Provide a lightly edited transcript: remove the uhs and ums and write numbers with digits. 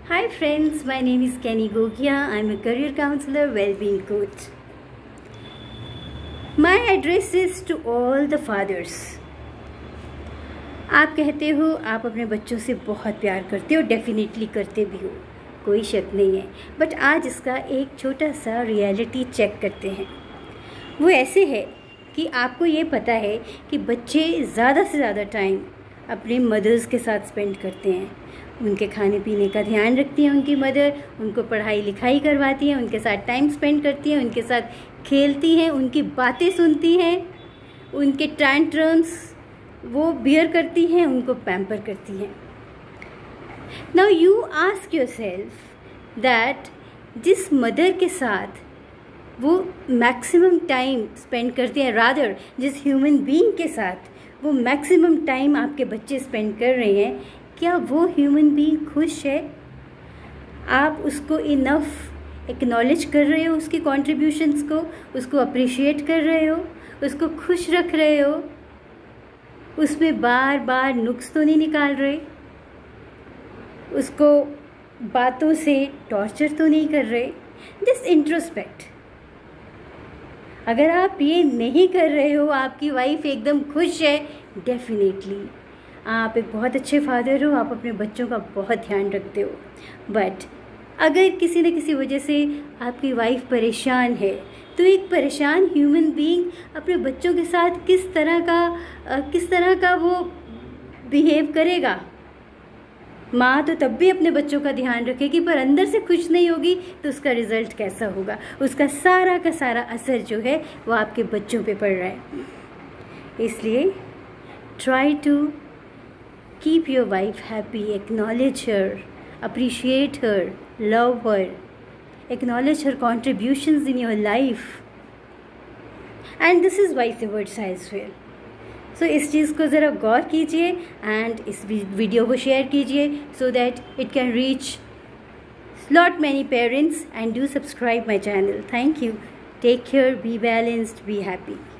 Hi friends, my name is Kenny Gogia. I'm a career counselor, well-being coach. My address is to all the fathers. आप कहते हो आप अपने बच्चों से बहुत प्यार करते हो, डेफिनेटली करते भी हो, कोई शक नहीं है। बट आज इसका एक छोटा सा रियलिटी चेक करते हैं। वो ऐसे है कि आपको ये पता है कि बच्चे ज़्यादा से ज़्यादा टाइम अपने मदर्स के साथ स्पेंड करते हैं। उनके खाने पीने का ध्यान रखती है उनकी मदर, उनको पढ़ाई लिखाई करवाती हैं, उनके साथ टाइम स्पेंड करती हैं, उनके साथ खेलती हैं, उनकी बातें सुनती हैं, उनके टैंट्रम्स वो बियर करती हैं, उनको पैम्पर करती हैं। Now you ask yourself that जिस मदर के साथ वो मैक्सिमम टाइम स्पेंड करती हैं, रादर जिस ह्यूमन बीइंग के साथ वो मैक्सिमम टाइम आपके बच्चे स्पेंड कर रहे हैं, क्या वो ह्यूमन बीइंग खुश है? आप उसको इनफ एक्नॉलेज कर रहे हो, उसकी कॉन्ट्रीब्यूशंस को, उसको अप्रिशिएट कर रहे हो, उसको खुश रख रहे हो, उसमें बार बार नुक्स तो नहीं निकाल रहे, उसको बातों से टॉर्चर तो नहीं कर रहे। Just introspect. अगर आप ये नहीं कर रहे हो, आपकी वाइफ एकदम खुश है, डेफिनेटली आप एक बहुत अच्छे फादर हो, आप अपने बच्चों का बहुत ध्यान रखते हो। बट अगर किसी न किसी वजह से आपकी वाइफ परेशान है, तो एक परेशान ह्यूमन बीइंग अपने बच्चों के साथ किस तरह का वो बिहेव करेगा? माँ तो तब भी अपने बच्चों का ध्यान रखेगी, पर अंदर से खुश नहीं होगी तो उसका रिज़ल्ट कैसा होगा? उसका सारा का सारा असर जो है वो आपके बच्चों पे पड़ रहा है। इसलिए try to keep your wife happy, acknowledge her, appreciate her, love her, acknowledge her contributions in your life, and this is vice versa as well. So इस चीज़ को ज़रा गौर कीजिए एंड इस वीडियो को शेयर कीजिए so that it can reach lot many parents, and do subscribe my channel. Thank you. Take care, be balanced, be happy.